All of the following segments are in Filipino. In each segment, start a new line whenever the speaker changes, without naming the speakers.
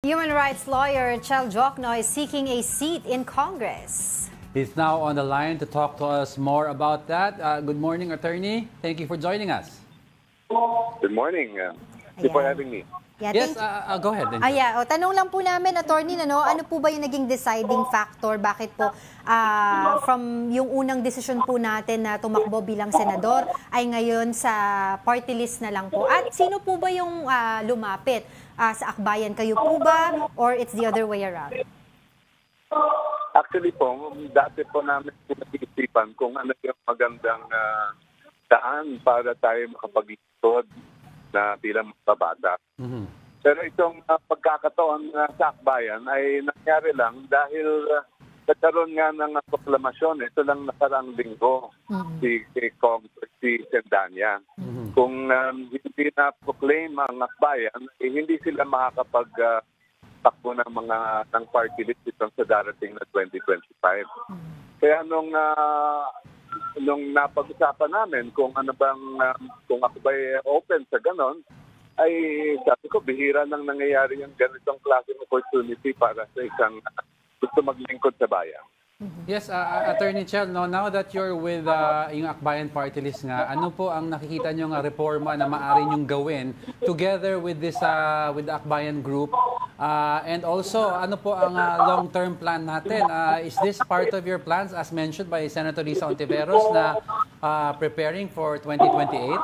Human rights lawyer Chel Jokno is seeking a seat in Congress.
He's now on the line to talk to us more about that. Good morning, attorney. Thank you for joining us.
Good morning. Thank you for having me.
Yeah,
Yes, go ahead.
Tanong lang po namin, attorney, ano po ba yung naging deciding factor? Bakit po from yung unang desisyon po natin na tumakbo bilang senador ay ngayon sa party list na lang po? At sino po ba yung lumapit sa akbayan? Kayo po ba or it's the other way around?
Actually po, dati po namin pinag-iisipan kung ano yung magandang daan para tayo makapag-listod na bilang mababata. Pero itong pagkakataon sa akbayan ay nangyari lang dahil nagkaroon nga ng proklamasyon. Ito lang nakaraang linggo si Sendanya. Kung hindi na-proclaim ang akbayan, hindi sila makakapag-takbo ng party list itong sa darating na 2025. Kaya nung napag-usapan namin kung ano bang kung ako ba open sa ganon, ay sabi ko bihira nang nangyayari yung ganitong klaseng opportunity para sa isang gusto maglingkod sa bayan.
Yes, Attorney Chel, now that you're with yung Akbayan Party List nga, ano po ang nakikita nyo nga reforma na maaari nyong gawin together with this with the Akbayan Group? And also, ano po ang long-term plan natin? Is this part of your plans as mentioned by Senator Risa Hontiveros na preparing for 2028?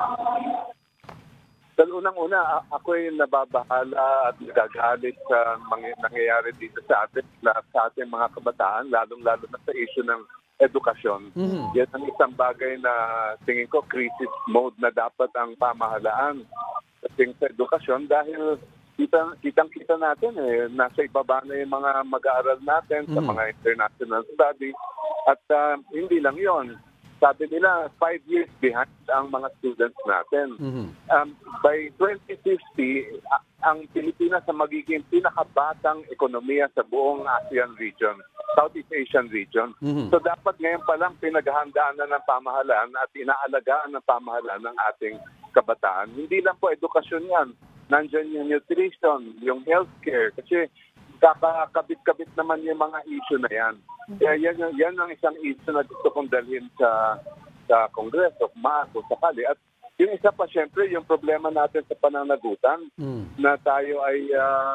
Sa unang-una, ako'y nababahala at nagagalit sa nangyayari dito sa ating mga kabataan, lalong-lalo na sa issue ng edukasyon. Yan ang isang bagay na tingin ko crisis mode na dapat ang pamahalaan sa edukasyon dahil kitang-kita natin nasa ibaba na yung mga mag-aaral natin sa mga international studies at hindi lang yon. Sabi nila, 5 years behind ang mga students natin. By 2050, ang Pilipinas ang magiging pinakabatang ekonomiya sa buong ASEAN region, Southeast Asian region. So dapat ngayon pa lang pinaghahandaan na ng pamahalaan at inaalagaan ng pamahalaan ng ating kabataan. Hindi lang po edukasyon yan. Nandiyan yung nutrition, yung healthcare, kasi kakabit-kabit naman yung mga issue na yan. Kaya yan ang isang issue na gusto kong dalhin sa Kongreso, kung sakali. At yung isa pa, syempre, yung problema natin sa pananagutan na tayo ay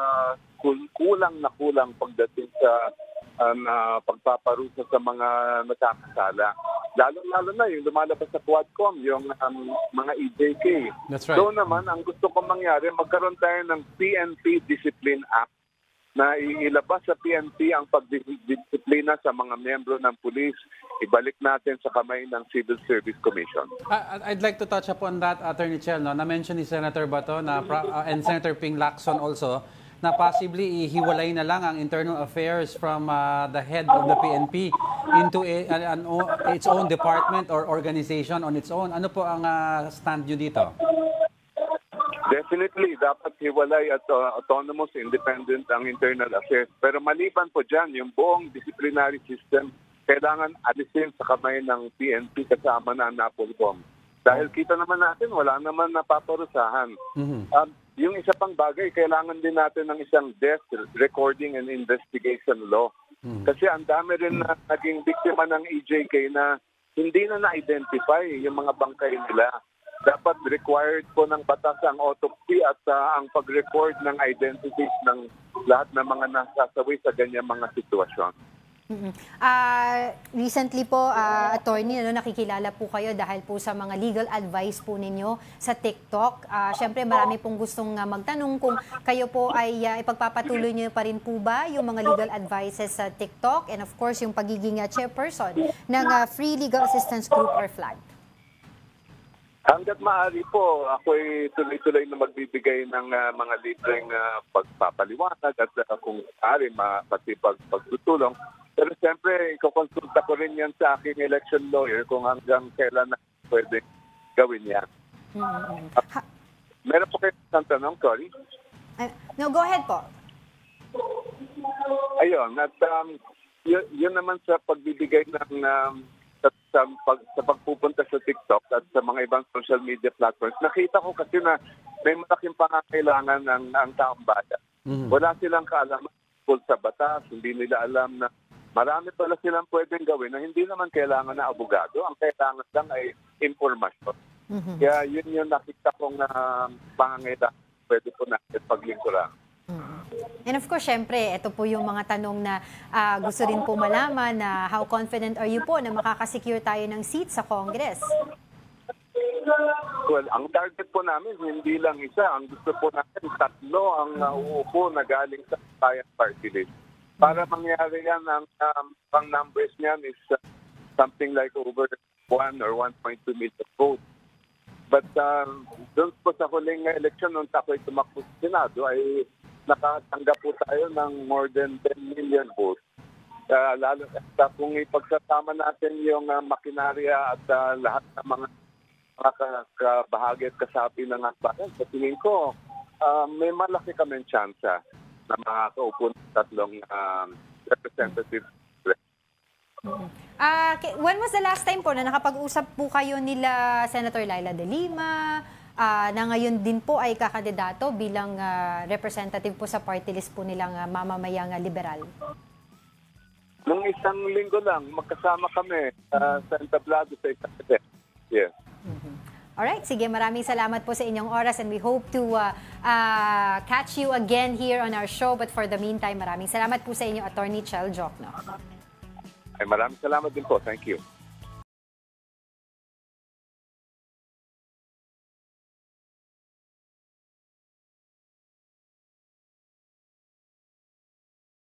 kulang pagdating sa pagpaparusa sa mga nakakasala. Lalo na yung lumalabas sa Quadcom, yung mga EJK.
That's right.
So naman, ang gusto kong mangyari, magkaroon tayo ng PNP Discipline Act na ilabas sa PNP ang pagdisiplina sa mga miyembro ng pulis, ibalik natin sa kamay ng Civil Service Commission.
I'd like to touch upon that, Attorney Chel. Na-mention ni Senator Bato and Senator Ping Lacson also na possibly ihiwalay na lang ang internal affairs from the head of the PNP into its own department or organization on its own. Ano po ang stand nyo dito?
Definitely, dapat hiwalay at autonomous, independent ang internal affairs. Pero maliban po dyan, yung buong disciplinary system, kailangan alisin sa kamay ng PNP kasama na NAPOLCOM. Dahil kita naman natin, wala naman napaparusahan. Yung isa pang bagay, kailangan din natin ng isang death recording and investigation law. Kasi ang dami rin na naging biktima ng EJK na hindi na na-identify yung mga bangkay nila. Dapat required po ng batas ang autopsy at ang pag-record ng identities ng lahat ng mga nasasawi sa ganyang mga sitwasyon.
Recently po, attorney, nakikilala po kayo dahil po sa mga legal advice po ninyo sa TikTok. Siyempre, marami pong gustong magtanong kung kayo po ay ipagpapatuloy niyo pa rin po ba yung mga legal advices sa TikTok and of course, yung pagiging chairperson ng Free Legal Assistance Group or FLAG.
Hanggat maaari po, ako'y tuloy-tuloy na magbibigay ng mga libreng pagpapaliwanag at kung maaari, pati pagtutulong. Pero siyempre, ikokonsulta ko rin yan sa aking election lawyer kung hanggang kailan na pwede gawin yan. Meron po kayo isang tanong, sorry?
No, go ahead po.
Ayun, at yun naman sa pagbibigay ng sa pagpupunta sa TikTok at sa mga ibang social media platforms, nakita ko kasi na may malaking pangangailangan ng taong bayan. Wala silang kaalaman tungkol sa batas, hindi nila alam na marami pala silang pwedeng gawin na hindi naman kailangan na abogado. Ang kailangan lang ay impormasyon. Kaya yun yung nakita kong pangangailangan pwede po natin paglingkuran.
And of course, syempre, ito po yung mga tanong na gusto rin po malaman na how confident are you po na makakasecure tayo ng seat sa Congress?
Well, ang target po namin, hindi lang isa. Ang gusto po natin, 3 ang uupo na galing sa Bayan Party List. Para mangyari yan, ang numbers niyan is something like over 1 or 1.2 million votes. But doon po sa huling election, nung ako'y tumakbo sa Senado, ay nakatanggap po tayo ng more than 10 million votes. Lalo kung ipagsasama natin yung makinarya at lahat ng mga kabahagi at kasapi ng akbayan, sa tingin ko, may malaki kaming tsansa na makakaupo ng 3 representatives.
When was the last time po na nakapag-usap po kayo nila Senator Laila De Lima, na ngayon din po ay kakandidato bilang representative po sa party list po nilang mamamayang liberal?
Nung isang linggo lang, magkasama kami sa entablado sa isang event. Yes.
Alright, sige, maraming salamat po sa inyong oras and we hope to catch you again here on our show. But for the meantime, maraming salamat po sa inyo, Attorney Chel Jokno.
Ay, maraming salamat din po. Thank you.